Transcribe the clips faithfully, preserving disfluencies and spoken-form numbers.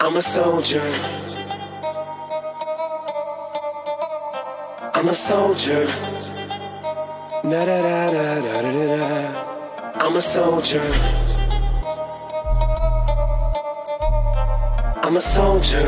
I'm a soldier. I'm a soldier. Da da da da da da da. I'm a soldier. I'm a soldier.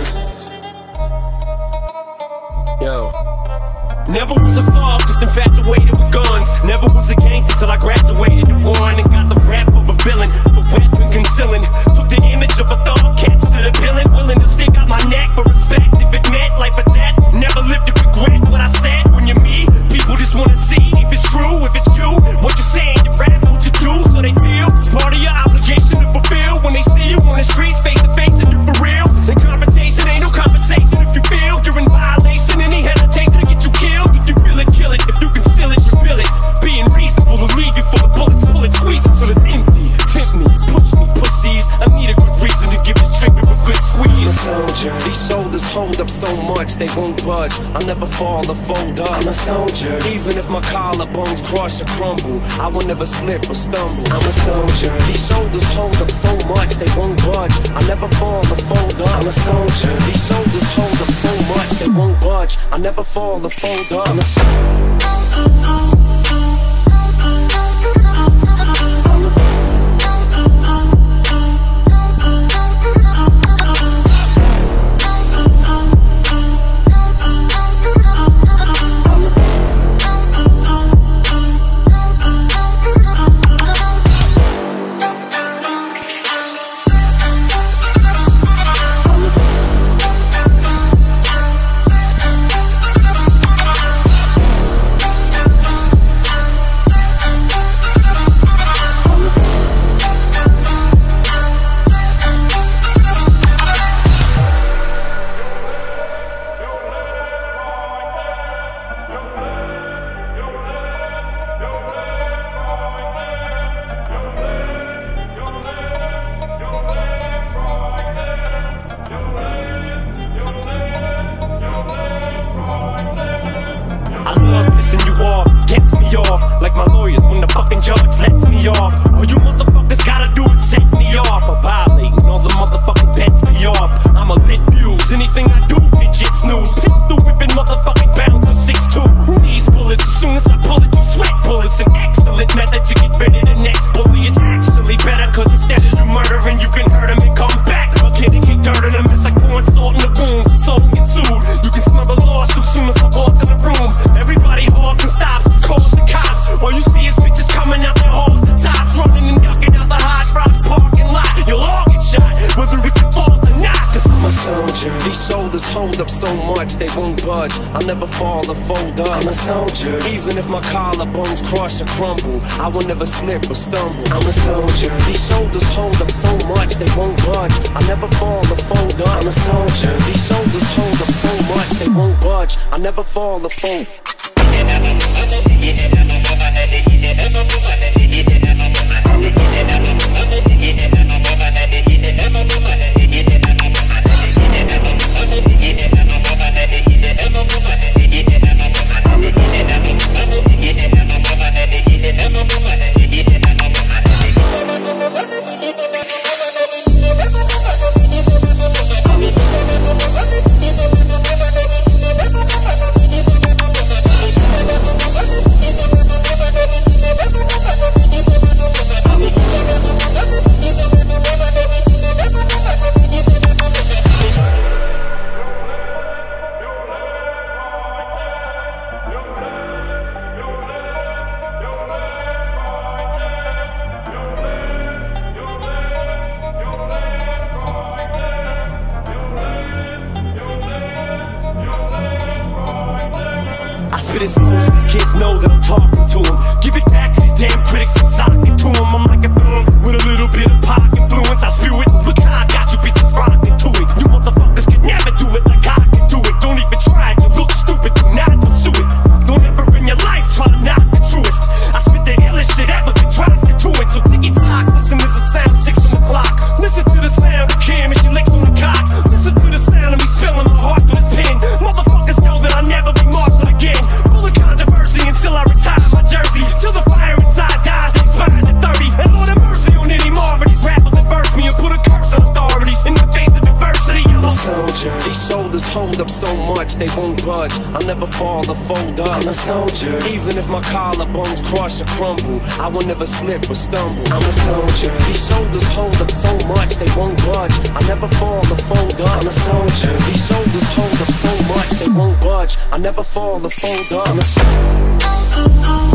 Yo. Never was a thug, just infatuated with guns. Never was a gangster till I graduated to one and got the rap of a villain, but weapon concealing. Took the image of a thug, captured a villain, willing to stick out my neck for respect if it meant life or death. Never lived to regret what I said. When you're me, people just wanna see if it's true, if it's you. What you saying, you rap, what you do, so they feel it's part of your obligation to fulfill. When they see you on the streets, face to face, and you for real. The confrontation ain't no conversation if you feel you're in violation. Any hesitation to get you killed. If you feel it, kill it. If you conceal it, reveal it. Being reasonable to leave you full of bullets, pull it, squeeze it till it's empty. Tempt me, push me, pussies. I need a good reason to give this trigger a good squeeze. I'm a soldier. These shoulders hold up so much they won't budge. I'll never fall or fold up. I'm a soldier. Even if my collarbones crush or crumble, I will never slip or stumble. I'm a soldier. These shoulders hold up so much they won't budge. I'll never fall or fold up. I'm a soldier. These shoulders hold up so much they won't budge. I'll never fall or fold up. I'm a soldier. Like my lawyers when the fucking judge lets me off. All you motherfuckers gotta do is set me off. I'm violating all the motherfucking bets me off. I'm a lit fuse, anything I do, bitch, it's news. Pistol whipping motherfucking bouncer six two. Who needs bullets? As soon as I pull it, you sweat bullets. An excellent method to get rid of the next bully. It's actually better, cause instead of you murdering, you can hurt him and come back. A kid and kick dirt in him, it's like pouring salt in the wound. So someone get sued, you can smell the lawsuit soon as I walk in the room. Everybody halts and stops, calls the cops. All you see is bitches coming out their holes, the tops, running and ducking out the hot rocks parking lot. You'll all get shot, whether it can fall or not. Cause I'm a soldier. These shoulders hold up so much they won't budge. I'll never fall or fold up. I'm a soldier. Even if my collarbones crush or crumble, I will never slip or stumble. I'm a soldier. These shoulders hold up so much they won't budge. I'll never fall or fold up. I'm a soldier. These shoulders hold up so much they won't budge. I'll never fall or fold. I spit it smooth so these kids know that I'm talking to them. Give it back to these damn critics and sock it to them. I'm like a thumb with a little bit of pop influence. I spew it, look how I got you bitches rocking to it. You motherfuckers can never do it like I can do it. Don't even try it, you look stupid, do not pursue it. Don't ever in your life try to knock the truest. I spit the illest shit ever, been trying to it. So ticky tock, listen, there's a sound, six on the clock. Listen to the sound of Cam and she licks on the cock. Listen to the sound of me spilling my heart through this pen. Motherfuckers know that I'll never be martyred again. Full of controversy until I retire my jersey. Till the fire inside dies, they expires at thirty. And Lord soldier. These shoulders hold up so much they won't budge. I'll never fall or fold up. I'm a soldier. Even if my collarbones crush or crumble, I will never slip or stumble. I'm a soldier. These shoulders hold up so much they won't budge. I'll never fall or fold up. I'm a soldier. These shoulders hold up so much they won't budge. I'll never fall or fold up. I'm a soldier.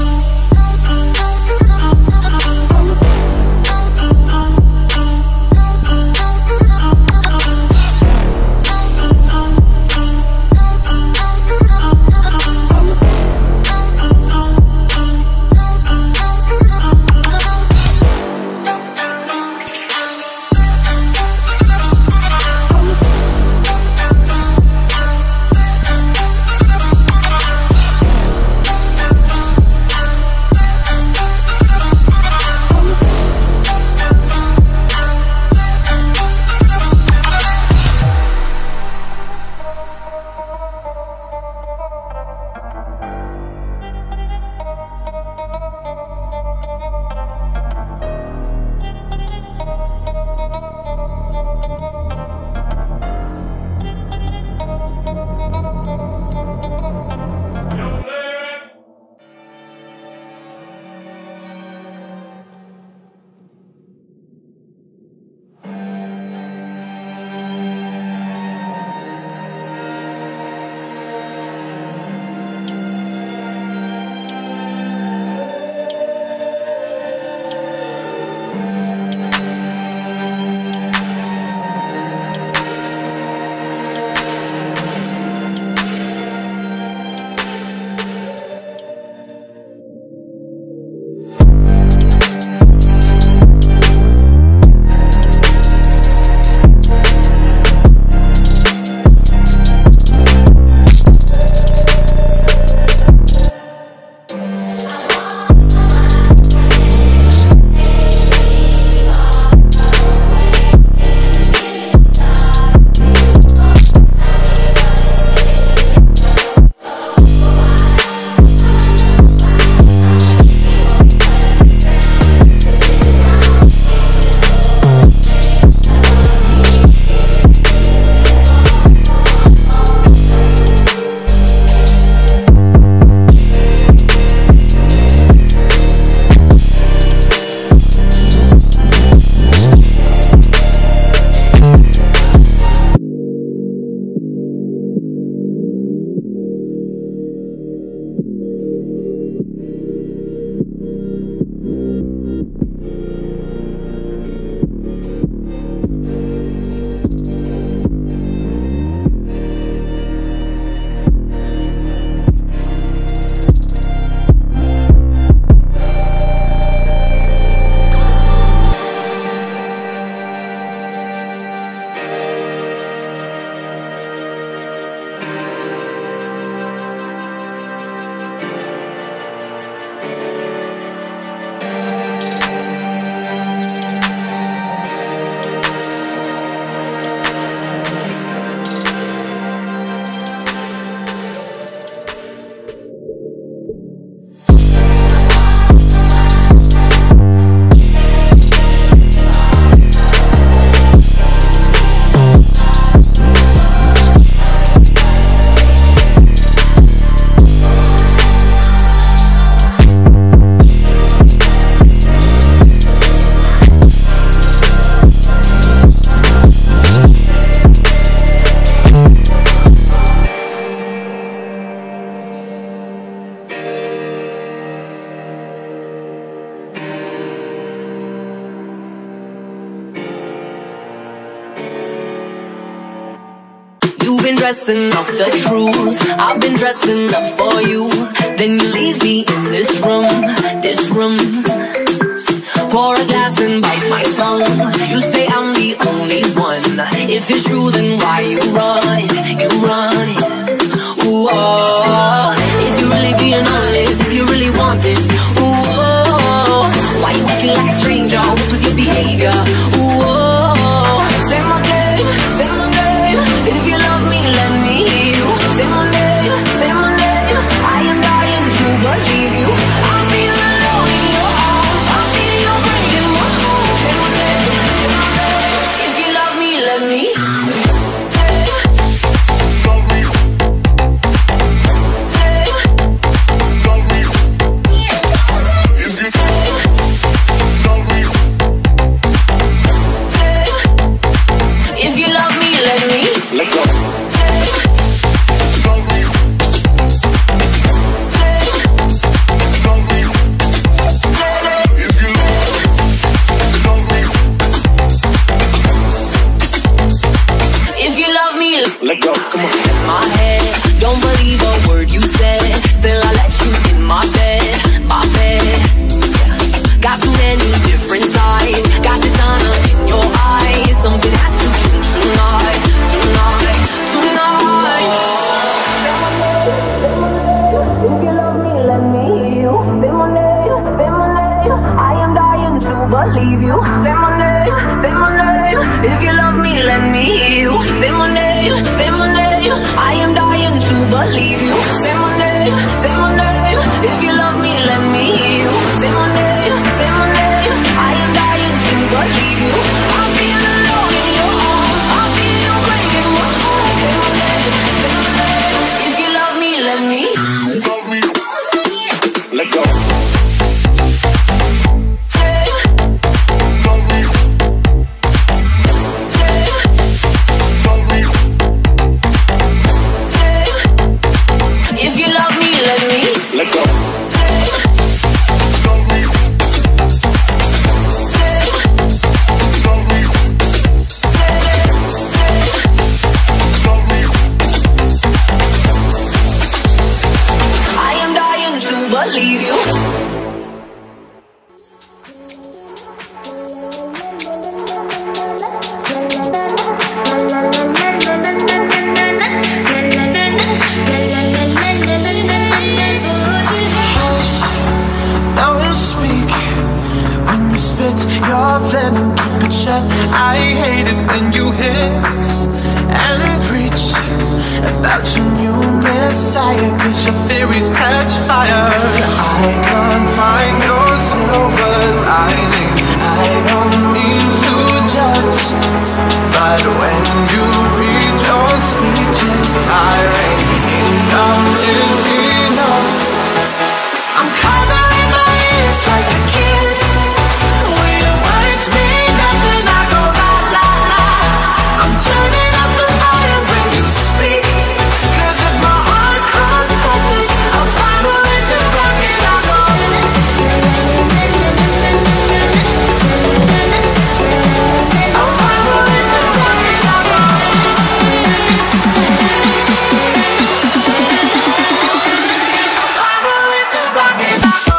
You've been dressing up the truth, I've been dressing up for you. Then you leave me in this room, this room. Pour a glass and bite my tongue. You say I'm the only one. If it's true, then why you running, you running? Ooh, oh. If you're really being honest, if you really want this, ooh, oh. Why you acting like a stranger? What's with your behavior? Ooh, oh. Say my name, say my name. If you love me, let me hear you. Say my name, say my name. I am dying to believe you. I feel alone in your arms. I feel you breaking my heart. Say my name, say my name. If you love me, let me. let go, come on. My head, don't believe a word you said. Still I let you in my bed, my bed. Got too many different sides. Got dishonor in your eyes. Something has to change tonight, tonight, tonight. If you love me, let me hear you. Say my name, say my name. I am dying to believe you. Say my name, say my name. If you love me, let me hear you. Say my name, say my name. I am dying to believe you. Say my name, say my name. If you love me, let me hear you. Say my name, say my name. I am dying to believe you. I feel alone in your arms. I feel you breaking my heart. Say my name, say my name. If you love me, let me. Love me, let go. Let go. Love me. Love me. Love me. I am dying to believe you. Your venom, keep it shut. I hate it when you hiss and preach about your new messiah, cause your theories catch fire. I can't find your silver lining. I don't mean to judge, but when you read your speech, it's tiring. Enough is enough. I'm covering my ears like a kid. Turning up the volume when you speak, cause if my heart can't stop it, I'll find a way to rock it. I'll go. I'll find a way to rock it. I'll go. I'll find a way to rock it. I'll go.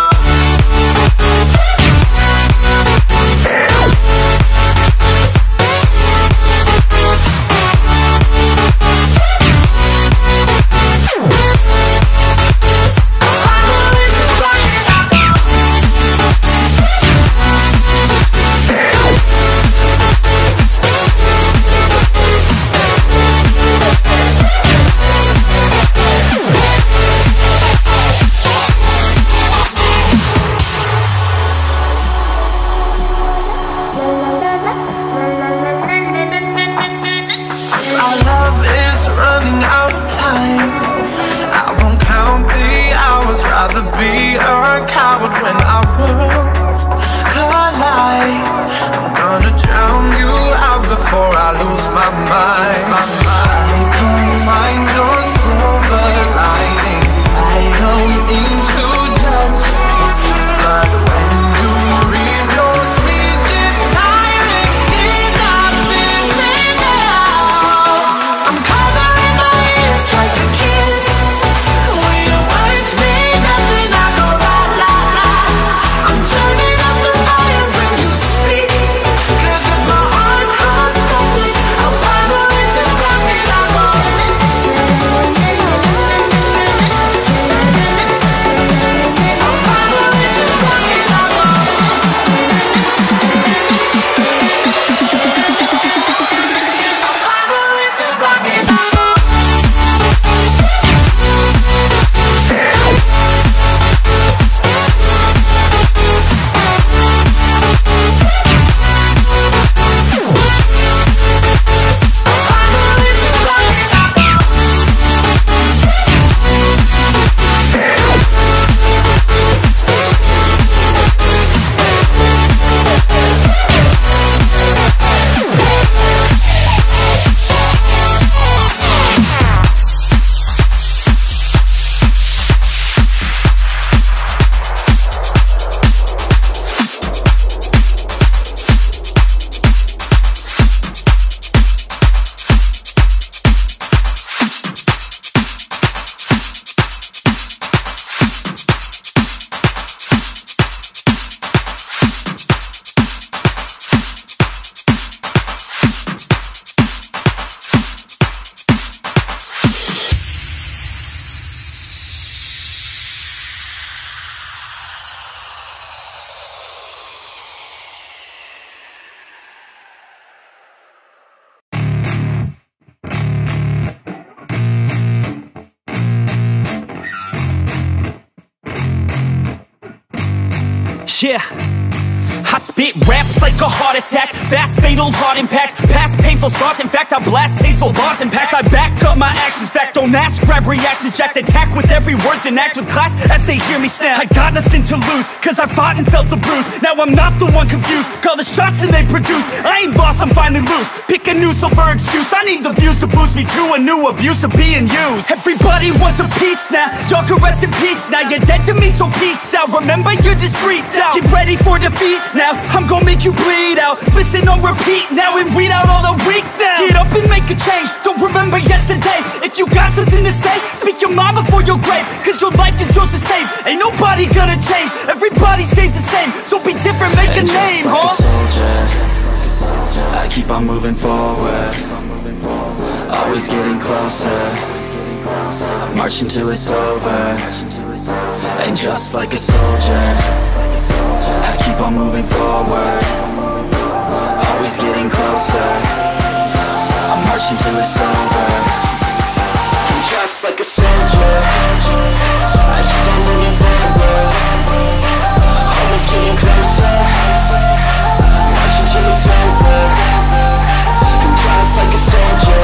Be a coward when our worlds collide. I'm gonna drown you out before I lose my mind. I can't find your silver lining. I don't mean to judge, but when you read your speech, it's tiring. Enough is enough. I'm covering my ears like a kid. When your words mean nothing, I go la la la. I'm turning up the volume when you speak, cause if my heart can't stop it, I'll find a way to rock it. I'll go. Yeah, I spit raps like a heart attack, fast fatal heart impact, past painful scars. In fact, I blast tasteful bars and packs. I back up my actions, fact don't ask, grab reactions, jacked attack with every word, then act with class as they hear me snap. I got nothing to lose, cause I fought and felt the bruise. Now I'm not the one confused, call the shots and they produce. I ain't lost, I'm finally loose, pick a new silver excuse. I need the views to boost me to a new abuse of being used. Everybody wants a piece now, y'all can rest in peace now. You're dead to me, so peace out, remember you're discreet out. Get ready for defeat now, I'm gonna make you bleed out. Listen on repeat now and weed out all the weak now. Get up and make a change, don't remember yesterday. If you got something to say, speak your mind before your grave, cause your life is yours to save. Ain't nobody gonna change, everybody stays the same. So be different, make a name, like huh? a soldier, I keep on moving forward, always getting closer. I march until it's over. And just like a soldier, I keep on moving forward, always getting closer. I march until it's over. And just like a soldier, I keep on moving forward, always getting closer. I march until it's over. And just like a soldier,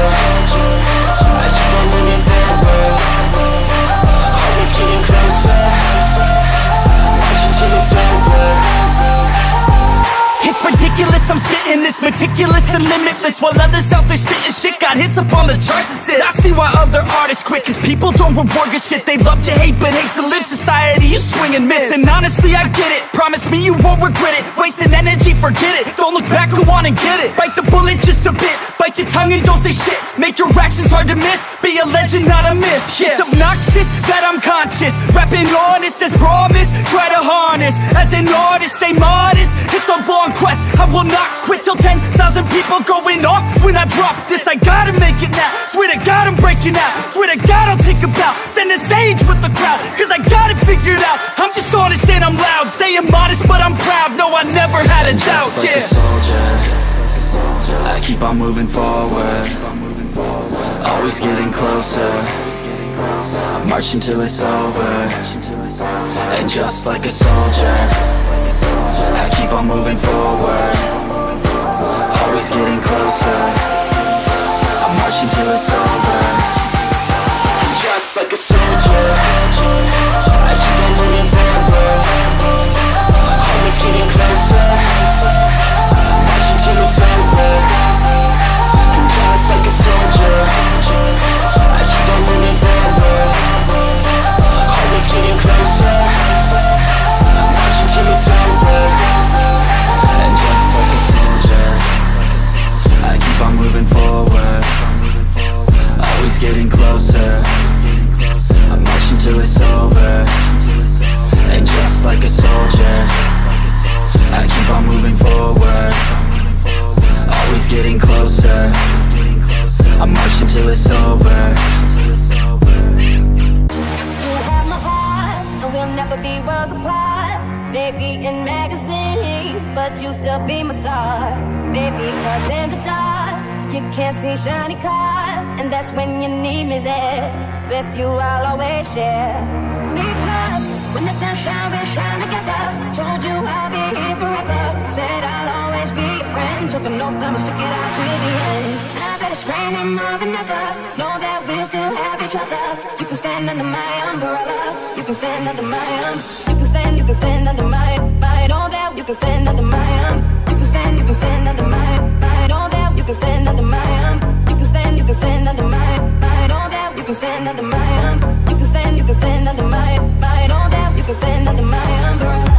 I keep on moving forward, always getting closer. March until it's over. It's ridiculous, I'm spitting this meticulous and limitless, while others out there spitting shit got hits up on the charts and shit. I see why other artists quit, cause people don't reward good shit. They love to hate but hate to live. Society, you swing and miss. And honestly, I get it, promise me you won't regret it. Wasting energy, forget it, don't look back, go on and get it. Bite the bullet just a bit, bite your tongue and don't say shit. Make your actions hard to miss, be a legend, not a myth. Yeah. It's obnoxious that I'm conscious, rapping honest as promise. Try to harness, as an artist, stay modest. It's a long quest, I will not quit till ten thousand people going off when I drop this. I gotta make it now, swear to God I'm breaking out. Swear to God I'll take a bow, stand the stage with the crowd, cause I got it figured out. I'm just honest and I'm loud, saying modest but I'm proud. No, I never had a doubt, just like yeah. a soldier, I keep on moving forward, always getting closer. I march until it's over. And just like a soldier, I keep on moving forward, always getting closer. I march until it's over. And just like a soldier, I keep on moving forward, always getting closer. I march until it's over. And just like a soldier, I keep on moving forward, always getting closer. I march until it's over. And just like a soldier, I keep on moving forward, always getting closer. I march until it's over. And just like a soldier, I keep on moving forward, always getting closer. I march until it's over. You have my heart, and we'll never be worlds apart. Maybe in magazines, but you still be my star. Baby, cause in the dark, you can't see shiny cars, and that's when you need me there. With you I'll always share. Because when the sun shines, we'll shine together. Told you I'll be here forever. Said I'll always be your friend. Took an oath, I'ma stick it out to the end. Now that it's raining more than ever, know that we'll still have each other. You can stand under my umbrella. You can stand under my um. You can stand, you can stand under my. I know that you can stand under my um. You can stand, you can stand under my. I know that you can stand under my um. You can stand, you can stand under my. I know that you can stand under my um. You can stand, you can stand under my. I know that you can stand under my umbrella.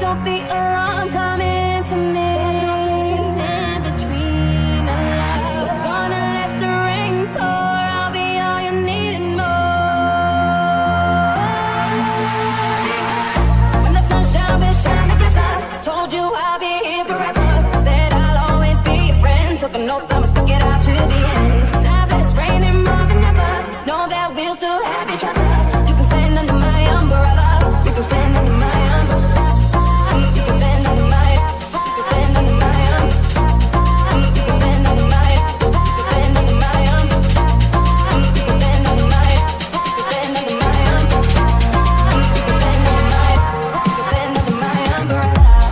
Don't the alarm coming to me. There's no distance in between our lives. So gonna let the rain pour. I'll be all you need and more. When the sun shines, we shine together. Told you I'll be here forever. Said I'll always be your friend. Took an oath, I'ma stick it out to the end. Now that it's raining more than ever, know that we'll still have each other. You can stand under my umbrella. You can stand under my umbrella. You can stand under my, you can stand under my umbrella. You can stand under my, you can stand under my umbrella. You can stand under my, you can stand under my umbrella. You can stand under my, you can stand under my umbrella.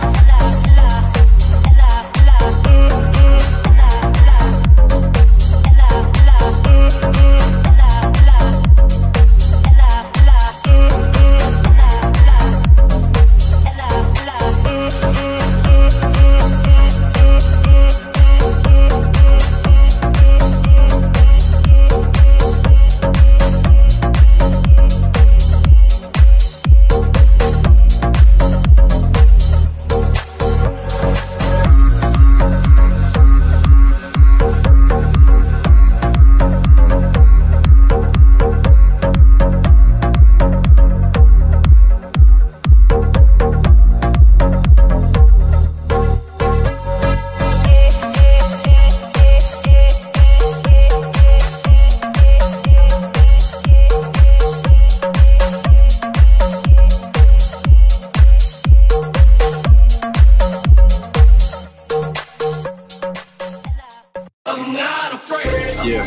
Yeah.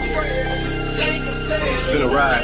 It's been a ride.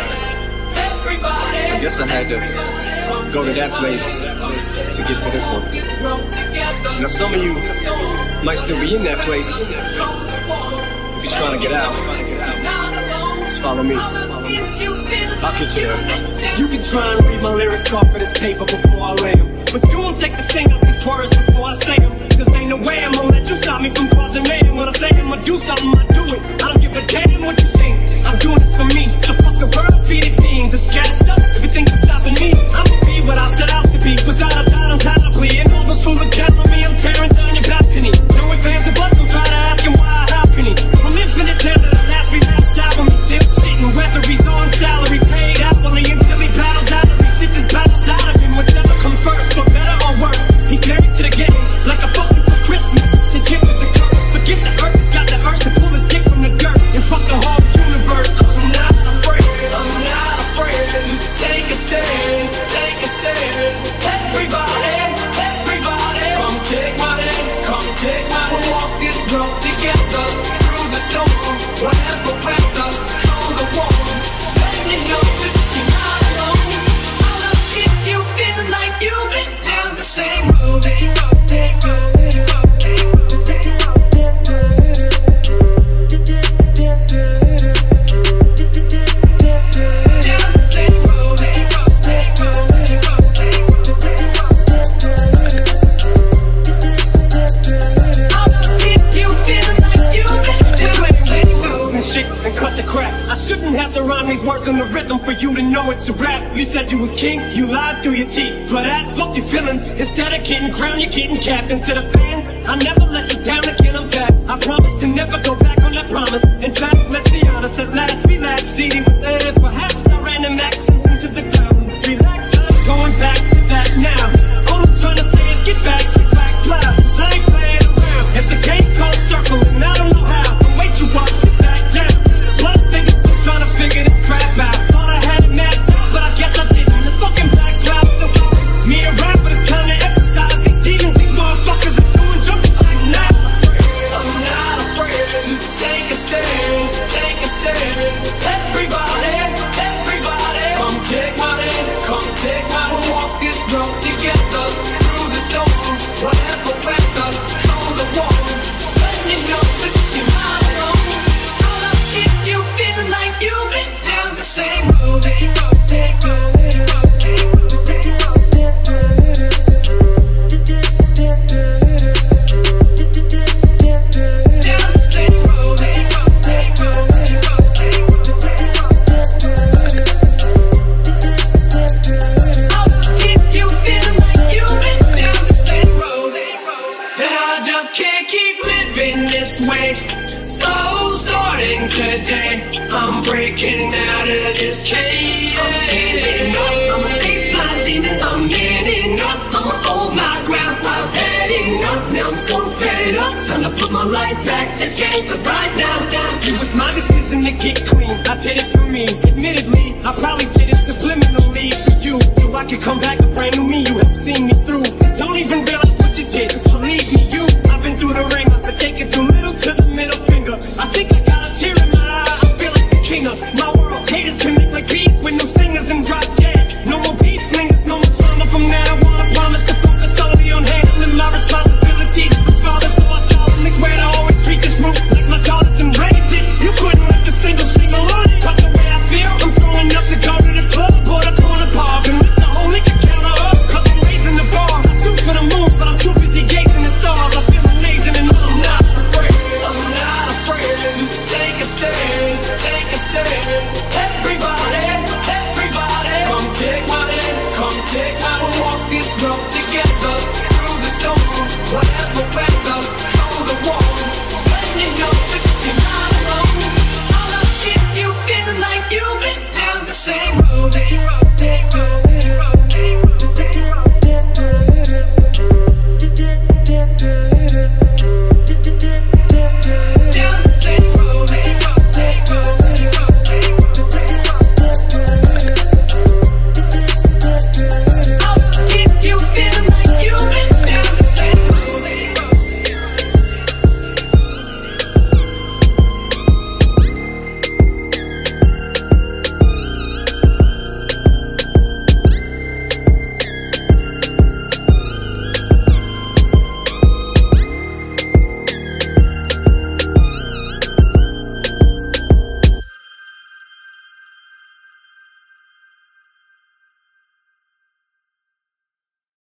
I guess I had to go to that place to get to this one. Now some of you might still be in that place. If you're trying to get out, just follow me. I'll get you there. You can try and read my lyrics off of this paper before I lay them, but you won't take the sting out these words before I say them. Cause ain't no way I'm gonna let you stop me from causing mayhem. When I say I'm gonna do something, I do it. I don't give a damn what you think. I'm doing this for me. So fuck the world, feed it beans. It's gassed up, everything's stopping me. I'ma be what I set out to be, without a doubt, undoubtedly. And all those who look down on me, I'm tearing down your balcony. No ifs, ands, or buts, don't try to ask him why, how can he? From infinite down to the last relapse album, he's still sitting, whether he's on salary, paid hourly, until he battles out of me. Shit just battles out of him, whatever comes first, for better or worse. He's married to the game, like a fucking for Christmas. His gift is a curse, forget the earth, he's got the urge to pull his dick from the dirt and fuck the whole universe. I'm not afraid, I'm not afraid to take a stand, take a stand. Everybody, everybody, come take my hand, come take my hand. We'll walk this road together, through the storm, whatever weather, cold or warm. Say you know that you're not alone. I love if you feel like you've been down the same road. And cut the crap. I shouldn't have to rhyme these words in the rhythm for you to know it's a rap. You said you was king, you lied through your teeth. For that, fuck your feelings. Instead of getting crowned, you're getting capped. And to the fans, I never let you down again, I'm back. I promise to never go back on that promise. In fact, let's be honest, at last we laughed. C D was aired, perhaps I ran them accents into the ground. Relax, I'm going back to that now. All I'm trying to say is get back, get back, loud. I ain't playing around. It's a game called circling, I don't know how. I'm way too up to back down. But I think I'm still trying to figure this crap out. Thought I had it mapped out, but I guess I didn't. This fucking black cloud still follows me around, but it's time to exercise. These demons, these motherfuckers are doing jumping jacks now. I'm not afraid to take a stand, take a stand. Everybody, everybody. day, I'm breaking out of this cage. I'm standing up, I'ma face my demons. I'm getting up, I'ma hold my ground. I've had enough, now I'm so fed up. Time to put my life back together right now. now. It was my decision to get clean, I did it for me. Admittedly, I probably did it subliminally for you, so I could come back a brand new me. You helped see me through.